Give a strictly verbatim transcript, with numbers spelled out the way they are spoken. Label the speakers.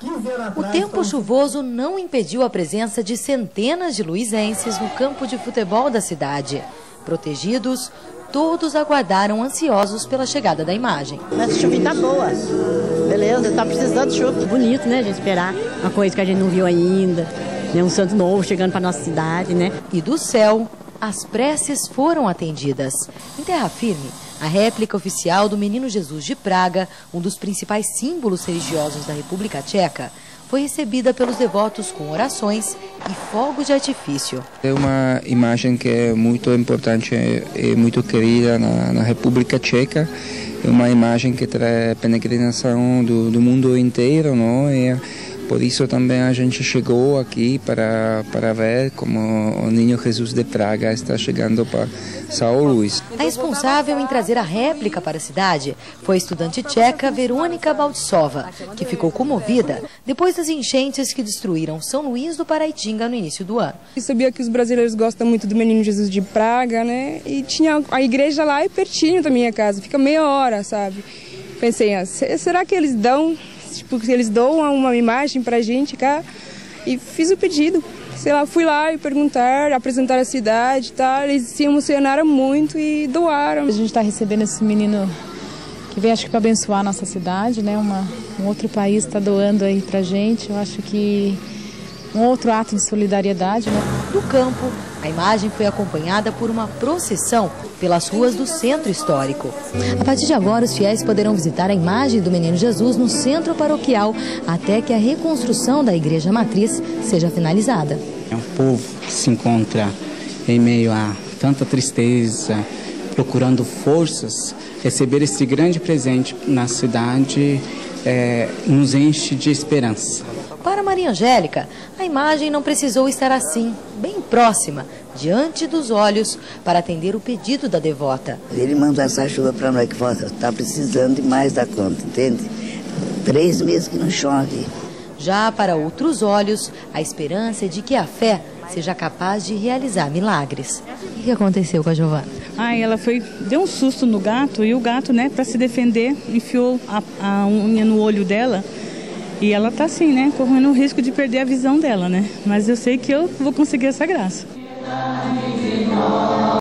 Speaker 1: O tempo chuvoso não impediu a presença de centenas de luizenses no campo de futebol da cidade. Protegidos, todos aguardaram ansiosos pela chegada da imagem.
Speaker 2: Essa chuva tá boa, beleza, tá precisando de chuva. Bonito, né, a gente esperar uma coisa que a gente não viu ainda, né, um santo novo chegando para nossa cidade, né.
Speaker 1: E do céu, as preces foram atendidas. Em terra firme, a réplica oficial do Menino Jesus de Praga, um dos principais símbolos religiosos da República Tcheca, foi recebida pelos devotos com orações e fogos de artifício.
Speaker 3: É uma imagem que é muito importante e muito querida na, na República Tcheca. É uma imagem que traz peregrinação do, do mundo inteiro, não? E por isso também a gente chegou aqui para, para ver como o Niño Jesus de Praga está chegando para São Luís.
Speaker 1: A responsável em trazer a réplica para a cidade foi a estudante tcheca Verônica Baltsova, que ficou comovida depois das enchentes que destruíram São Luís do Paraitinga no início do ano.
Speaker 4: Eu sabia que os brasileiros gostam muito do Menino Jesus de Praga, né? E tinha a igreja lá e pertinho da minha casa, fica meia hora, sabe? Pensei, ah, será que eles dão... Tipo, eles doam uma imagem pra gente cá, e fiz o pedido. Sei lá, fui lá e perguntar, apresentar a cidade e tal. Eles se emocionaram muito e doaram.
Speaker 5: A gente está recebendo esse menino que vem, acho que para abençoar a nossa cidade, né? Uma, um outro país está doando aí pra gente. Eu acho que um outro ato de solidariedade, né?
Speaker 1: Do campo, a imagem foi acompanhada por uma procissão pelas ruas do centro histórico. A partir de agora, os fiéis poderão visitar a imagem do Menino Jesus no centro paroquial até que a reconstrução da igreja matriz seja finalizada.
Speaker 6: É um povo que se encontra em meio a tanta tristeza, procurando forças. Receber esse grande presente na cidade é, nos enche de esperança.
Speaker 1: Para Maria Angélica, a imagem não precisou estar assim, bem próxima, diante dos olhos, para atender o pedido da devota.
Speaker 7: Ele mandou essa chuva para nós, que está precisando demais da conta, entende? Três meses que não chove.
Speaker 1: Já para outros olhos, a esperança é de que a fé seja capaz de realizar milagres. O que aconteceu com a Giovana?
Speaker 8: Ah, ela foi, deu um susto no gato, e o gato, né, para se defender, enfiou a, a unha no olho dela. E ela tá assim, né, correndo o risco de perder a visão dela, né? Mas eu sei que eu vou conseguir essa graça.